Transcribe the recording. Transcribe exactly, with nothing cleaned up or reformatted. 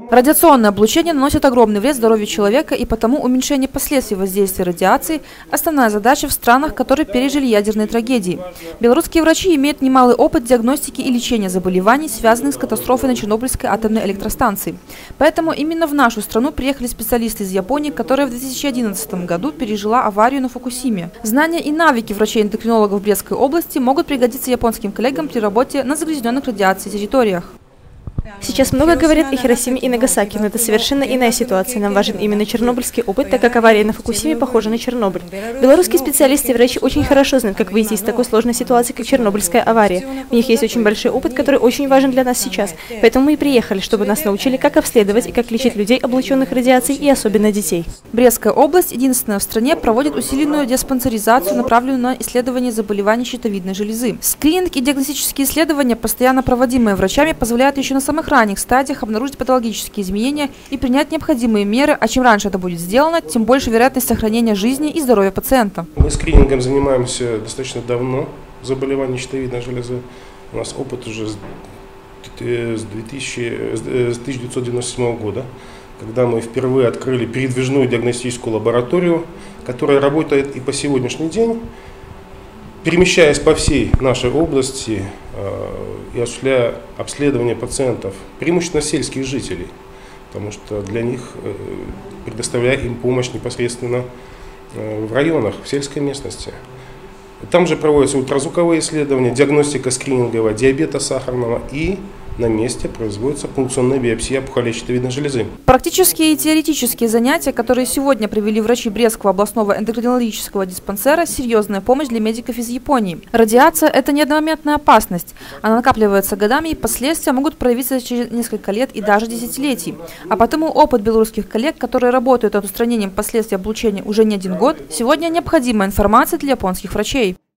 Радиационное облучение наносит огромный вред здоровью человека, и потому уменьшение последствий воздействия радиации – основная задача в странах, которые пережили ядерные трагедии. Белорусские врачи имеют немалый опыт диагностики и лечения заболеваний, связанных с катастрофой на Чернобыльской атомной электростанции. Поэтому именно в нашу страну приехали специалисты из Японии, которая в две тысячи одиннадцатом году пережила аварию на Фукусиме. Знания и навыки врачей-эндокринологов Брестской области могут пригодиться японским коллегам при работе на загрязненных радиацией территориях. Сейчас много говорят о Хиросиме и Нагасаки, но это совершенно иная ситуация. Нам важен именно чернобыльский опыт, так как авария на Фукусиме похожа на Чернобыль. Белорусские специалисты и врачи очень хорошо знают, как выйти из такой сложной ситуации, как чернобыльская авария. У них есть очень большой опыт, который очень важен для нас сейчас. Поэтому мы и приехали, чтобы нас научили, как обследовать и как лечить людей, облученных радиацией, и особенно детей. Брестская область единственная в стране проводит усиленную диспансеризацию, направленную на исследование заболеваний щитовидной железы. Скрининг и диагностические исследования, постоянно проводимые врачами, позволяют еще на самых ранних стадиях обнаружить патологические изменения и принять необходимые меры, а чем раньше это будет сделано, тем больше вероятность сохранения жизни и здоровья пациента. Мы скринингом занимаемся достаточно давно, заболеваний щитовидной железы. У нас опыт уже с тысяча девятьсот девяносто седьмого года, когда мы впервые открыли передвижную диагностическую лабораторию, которая работает и по сегодняшний день, перемещаясь по всей нашей области и осуществляя обследование пациентов, преимущественно сельских жителей, потому что для них, предоставляя им помощь непосредственно в районах, в сельской местности. Там же проводятся ультразвуковые исследования, диагностика скринингового диабета сахарного, и на месте производится пункционная биопсия опухолей щитовидной железы. Практические и теоретические занятия, которые сегодня провели врачи Брестского областного эндокринологического диспансера, серьезная помощь для медиков из Японии. Радиация – это не одномоментная опасность. Она накапливается годами, и последствия могут проявиться через несколько лет и даже десятилетий. А потому опыт белорусских коллег, которые работают над устранением последствий облучения уже не один год, сегодня необходимая информация для японских врачей.